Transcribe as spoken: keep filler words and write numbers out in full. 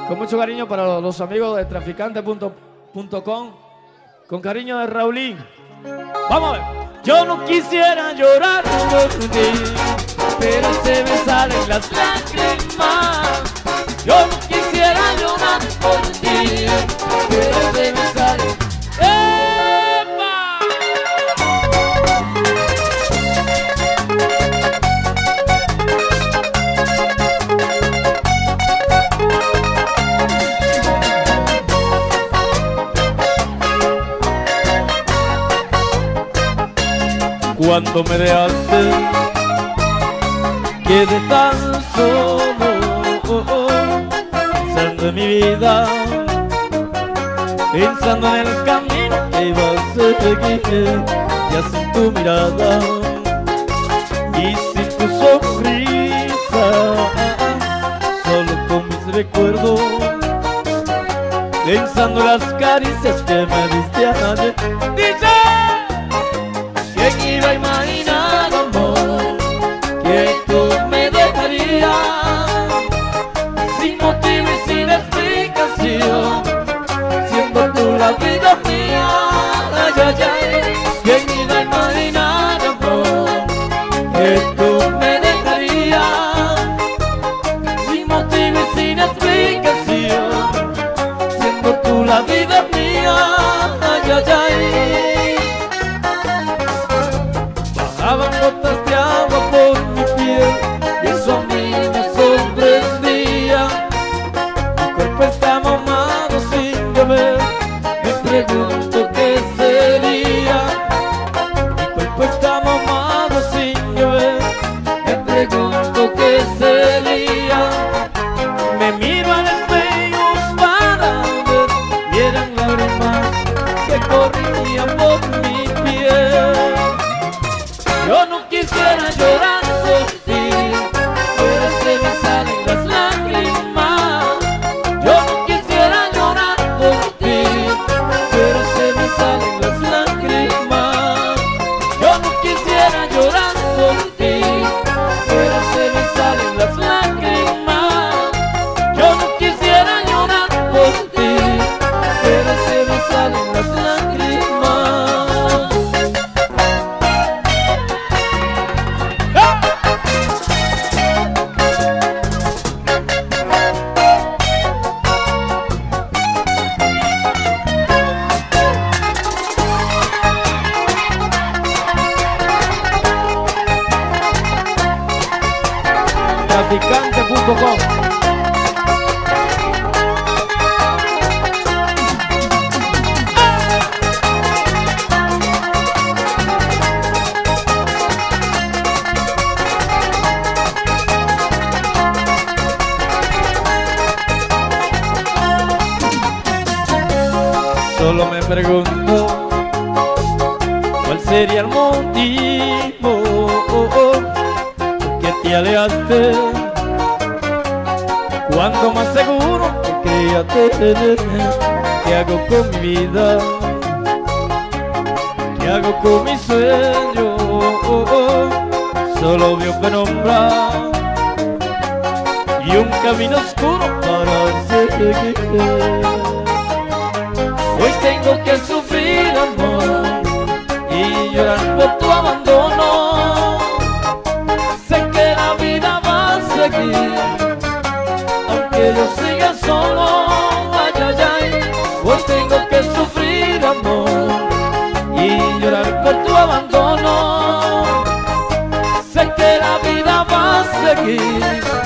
Con mucho cariño para los amigos de traficante punto com. Con cariño de Raulín. Vamos a ver. Yo no quisiera llorar por ti, pero se me salen las lágrimas. Yo no quisiera llorar por ti, pero se me salen. ¡Epa! Cuando me dejaste, quedé tan solo, oh, oh, pensando en mi vida, pensando en el camino que iba a seguir, ya sin tu mirada y sin tu sonrisa, solo con mis recuerdos, pensando en las caricias que me diste ayer. ¡Dice! ¿Quién iba a imaginar, amor, que tú me dejarías sin motivo y sin explicación, siendo tú la vida mía? Ay, ay, ay. ¿Quién iba a imaginar, amor, que tú me dejarías sin motivo y sin explicación, siendo tú la vida mía? Ay, ay, ay. Bajaban gotas de agua por mi piel y eso a mí me sorprendía. Mi cuerpo está mojado sin beber, me pregunto qué sería. Mi cuerpo está mojado sin beber, me pregunto qué sería. Me miro al espejo para ver y eran lágrimas que corrían por mi piel. Yo no quisiera llorar por ti, pero se me salen las lágrimas. Yo no quisiera llorar por ti, pero se me salen las lágrimas. Yo no quisiera llorar por ti, pero se me salen las lágrimas. Yo no quisiera llorar por ti, pero se me salen las lágrimas. traficante punto com. Solo me pregunto cuál sería el motivo que te alejaste, cuando más seguro que creía tener. ¿Qué hago con mi vida? ¿Qué hago con mi sueño? Solo veo penumbra y un camino oscuro para seguir. Hoy tengo que sufrir, amor, y llorar por tu abandono. Sé que la vida va a seguir, aunque yo siga solo. Ay, ay, ay. Hoy tengo que sufrir, amor, y llorar por tu abandono. Sé que la vida va a seguir,